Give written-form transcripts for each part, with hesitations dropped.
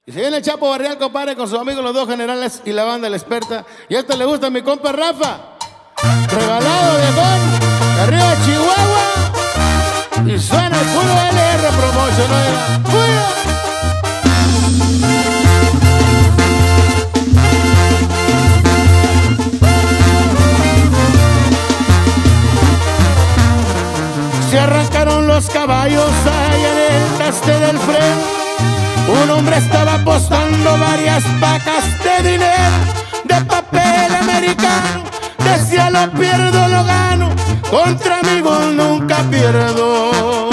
Y se viene el Chapo Barrial, compadre, con sus amigos los dos generales y la banda La Experta. Y esto le gusta a mi compa Rafa. Regalado viejón, de arriba Chihuahua. Y suena el puro LR Promotion, oiga. ¡Cuida! Se arrancaron los caballos allá en el caste del freno. Un hombre estaba apostando varias pacas de dinero, de papel americano. Decía lo pierdo, lo gano, contra amigos nunca pierdo.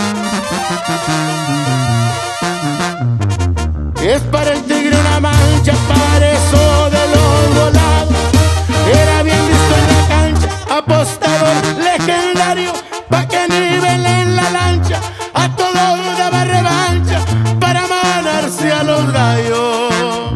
Es para el tigre una mancha, para eso de los volados. Era bien visto en la cancha, apostador legendario, pa' que nivelen la lancha. A todos daba revancha para manarse a los gallos.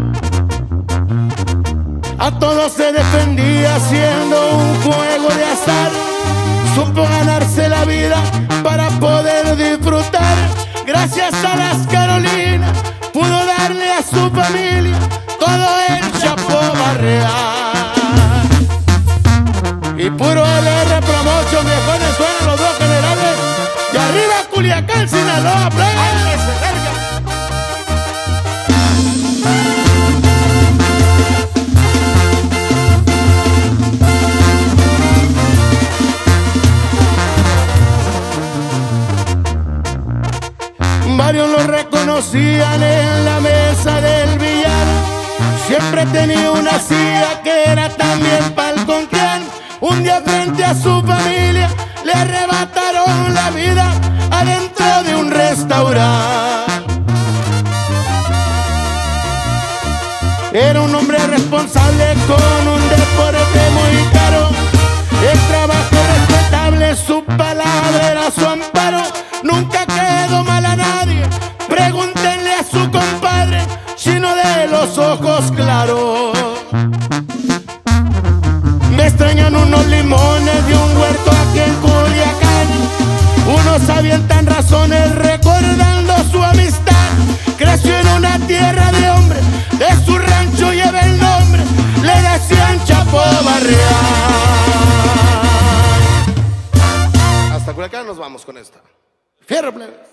A todos se defendía haciendo un juego de azar. Supo ganarse la vida para poder disfrutar. Gracias a las Carolinas pudo darle a su familia todo el Chapo Barrial. Y puro LR Promotion, viejones, suenan los dos generales. Y arriba Culiacán, Sinaloa, playa. Varios lo reconocían en la mesa del billar. Siempre tenía una silla que era también pa'l concrear. Un día frente a su familia le arrebataron la vida adentro de un restaurante. Era un hombre responsable con un deporte muy caro. El trabajo respetable, su palabra era su amparo. Nunca quedó mal a nadie, pregúntenle a su compadre, chino de los ojos claros. Me extrañan unos limones de un huerto aquí en Culiacán. Unos avientan razones recordando su amistad. Creció en una tierra de hombre, de su rancho lleva el nombre, le decían Chapo Barrial. Hasta Culiacán nos vamos con esta. Fierro, plebes.